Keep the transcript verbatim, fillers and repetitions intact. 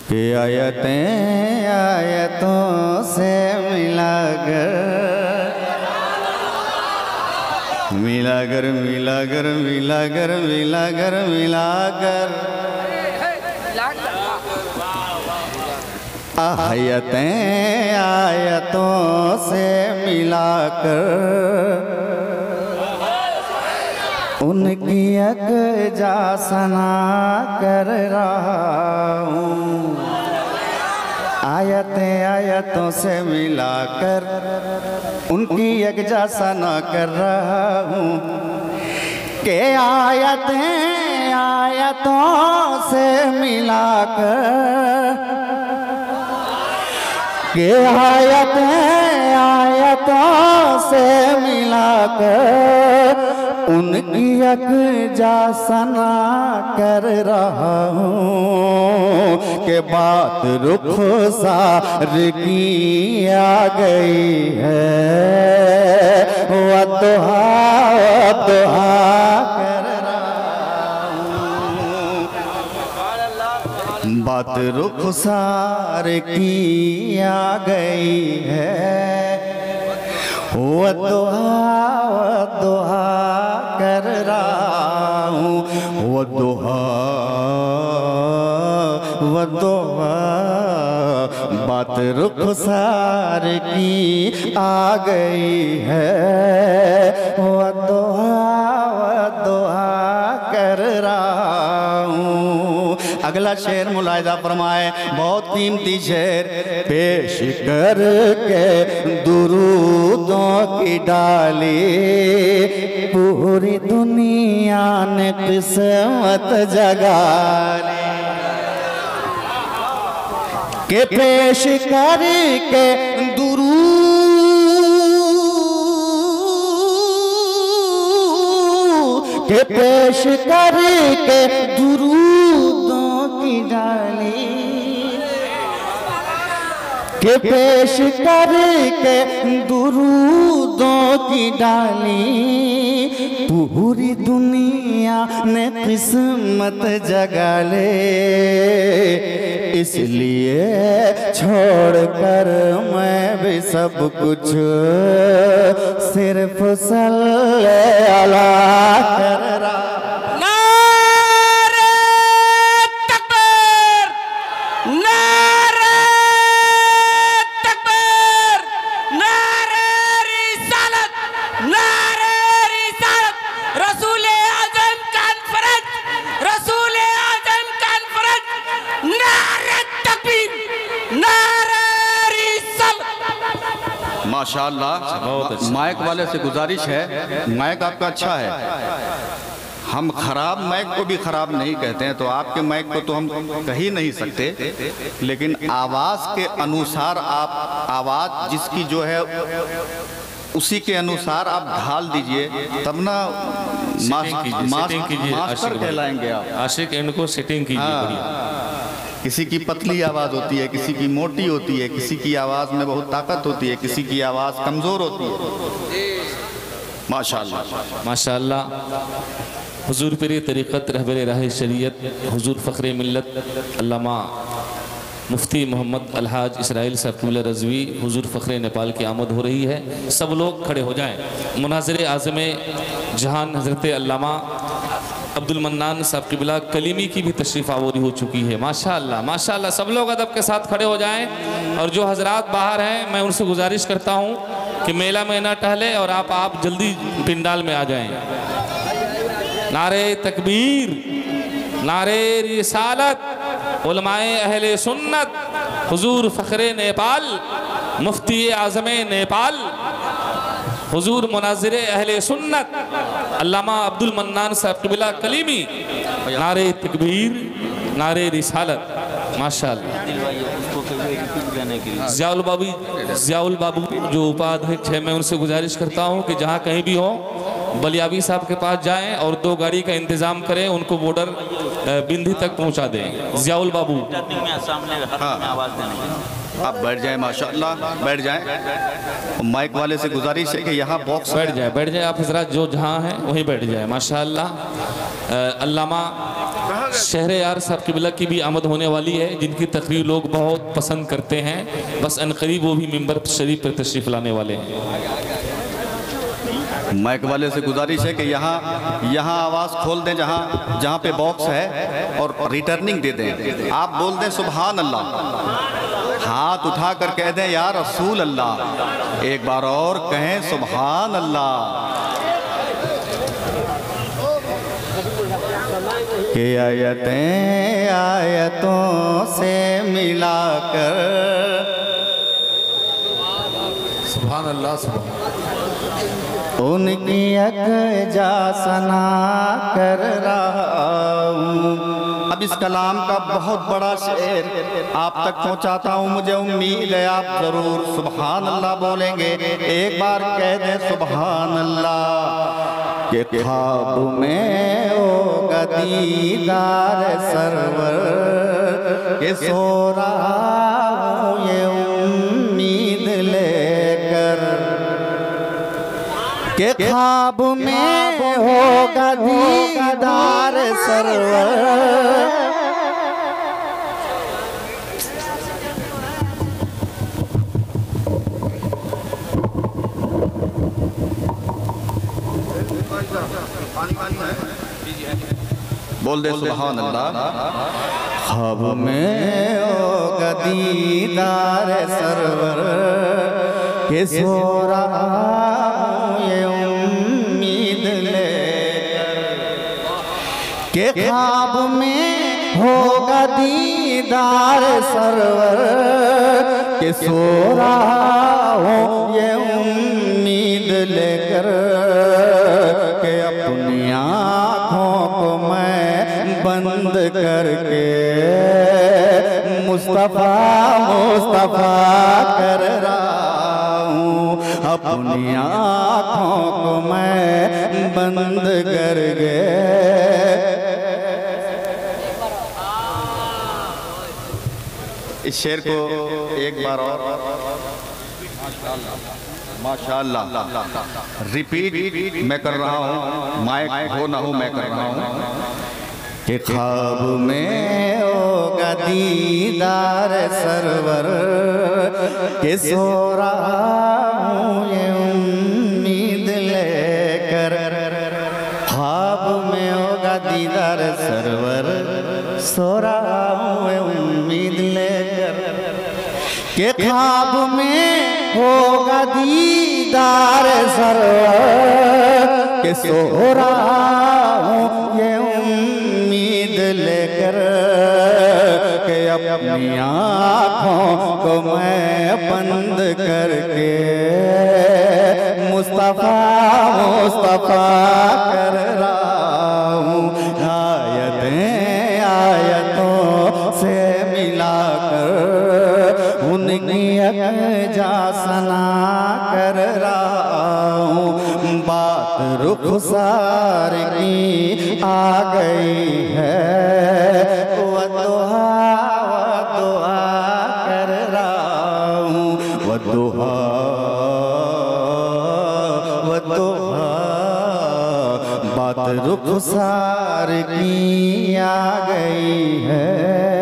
कि आयतें आयतों से मिलाकर मिलाकर मिलाकर मिलाकर मिलाकर मिलाकर आयतें आयतों से मिलाकर उनकी यकजा सना कर रहा हूँ। आयतें आयतों से मिलाकर उनकी यकजा सना कर रहा हूँ कि आयतें आयतों से मिलाकर कि आयतें आयतों से मिलाकर उनकी यकजा सना कर रहा हूँ कि बात रुखसार की आ गई है वदुहा वदुहा कर रहा हूँ। बात रुखसार की आ गई है वदुहा वदुहा कर रहा हूँ। वदुहा वदुहा बात रुखसार की आ गई है वदुहा वदुहा कर रहा हूँ। अगला शेर मुलाहिजा फरमाए, बहुत कीमती शेर। पेश कर के दुरूदों की डाली पूरी दुनिया ने किस्मत जगा ली के पेश कर के दुरूद के पेश कर के दुरूदों की डाली के पेश कर के दुरूदों की डाली पूरी दुनिया ने किस्मत जगा ले। इसलिए छोड़ कर मैं भी सब कुछ सिर्फ सल्लल्लाहु अलैहि कर रहा। माशाअल्लाह। माइक वाले से गुजारिश है, माइक आपका अच्छा है, हम खराब माइक को भी खराब नहीं कहते हैं, तो आपके माइक को तो हम कह ही नहीं सकते, लेकिन आवाज़ के अनुसार आप आवाज़ जिसकी जो है उसी के अनुसार आप ढाल दीजिए, तब ना मास्टर कहलाएंगे आप। आशिक इनको सेटिंग कीजिए। किसी की पतली आवाज़ होती है, किसी की मोटी होती है, किसी की आवाज़ में बहुत ताकत होती है, किसी की आवाज़ कमज़ोर होती है। माशाअल्लाह माशाअल्लाह। हुजूर पीर तरीक़त रहबर राह शरीयत हुजूर फ़ख्र मिल्लत अल्लामा मुफ्ती मोहम्मद अलहाज इसराइल साहब क़िबला रज़वी हुजूर फ़ख्र नेपाल की आमद हो रही है। सब लोग खड़े हो जाएं। मुनाज़िर आज़म जहान हज़रत अल्लामा अब्दुल मन्नान साहब क़िबला कलीमी की भी तशरीफ़ आवरी हो चुकी है। माशाअल्लाह माशाअल्लाह। सब लोग अदब के साथ खड़े हो जाएं। और जो हज़रात बाहर हैं मैं उनसे गुजारिश करता हूँ कि मेला में ना टहले और आप आप जल्दी पिंडाल में आ जाएं। नारे तकबीर, नारे रिसालत, उलमाए अहले सुन्नत, हुजूर फ़ख्रे नेपाल, मुफ्ती आज़म नेपाल, हुजूर मुनाज़िर अहले सुन्नत अल्लामा अब्दुल मन्नान साहब क़िबला कलीमी। नारे तकबीर, नारे रिसालत। माशाअल्लाह। ज़ियाउल बाबू ज़ियाउल बाबू जो उपाध्यक्ष है, मैं उनसे गुजारिश करता हूँ कि जहाँ कहीं भी हो बलियाबी साहब के पास जाएं और दो गाड़ी का इंतज़ाम करें, उनको बॉर्डर बिंदी तक पहुँचा दें। ज़ियाउल बाबू आप बैठ जाएं, माशाअल्लाह बैठ जाएं। माइक वाले से गुजारिश है कि यहाँ बॉक्स बैठ जाए बैठ जाए आप हजरात जो जहाँ हैं वहीं बैठ जाए। माशाअल्लाह। अल्लामा शहर यार साहब किबला की भी आमद होने वाली है, जिनकी तकरीर लोग बहुत पसंद करते हैं। बस अनकरीब वो भी मिंबर शरीफ पर तशरीफ़ लाने वाले हैं। माइक वाले से गुजारिश है कि यहाँ यहाँ आवाज़ खोल दें, जहाँ जहाँ पे बॉक्स है, और रिटर्निंग दे दें। आप बोल दें सुभान अल्लाह, हाथ उठा कर कह दें या रसूल अल्लाह, एक बार और कहें सुभान अल्लाह। कि आयतें आयतों से मिलाकर, सुभान अल्लाह, सुभान उनकी यकजा सना कर रहा हूँ। अब इस कलाम का बहुत बड़ा शेर आप तक पहुँचाता हूँ। मुझे उम्मीद है आप ज़रूर सुभान अल्लाह बोलेंगे। एक बार कह दें सुभान अल्लाह। कि ख्वाब में होगा दीदार सरवर, के सो रहा हूँ ये उम्मीद लेकर, के ख्वाब में होगा दीदार सरवर। बोल दे सुभान अल्लाह। ख्वाब में होगा दीदार सरवर, के सो रहा हूँ ये उम्मीद लेकर, के ख्वाब में होगा दीदार सरवर, के सो रहा हूँ ये उम्मीद लेकर, के अपनी आँखों को मैं बंद करके मुस्तफा मुस्तफा कर रहा हूँ। अपनी आँखों को मैं बंद करके, इस शेर को एक बार और माशाअल्लाह रिपीट मैं कर रहा हूँ, माइक हो ना हो मैं कर रहा हूँ। कि ख्वाब में होगा दीदार सरवर, के सो रहा हूँ ये उम्मीद लेकर, ख्वाब में होगा दीदार सरवर, सो रहा हूँ ये उम्मीद लेकर, के ख्वाब में होगा दीदार सरवर, के सो रहा हूँ ये उम्मीद लेकर, के अपनी आँखों को मैं बंद करके मुस्तफा मुस्तफा कर रहा हूँ। आयतें आयतों से मिलाकर उनकी यकजा सना कर रहा हूँ। बात रुखसार की आ गई है, वो दुआ वो दुआ कर रहा हूँ, वो दुआ वो दुआ। बात रुखसार की आ गई है,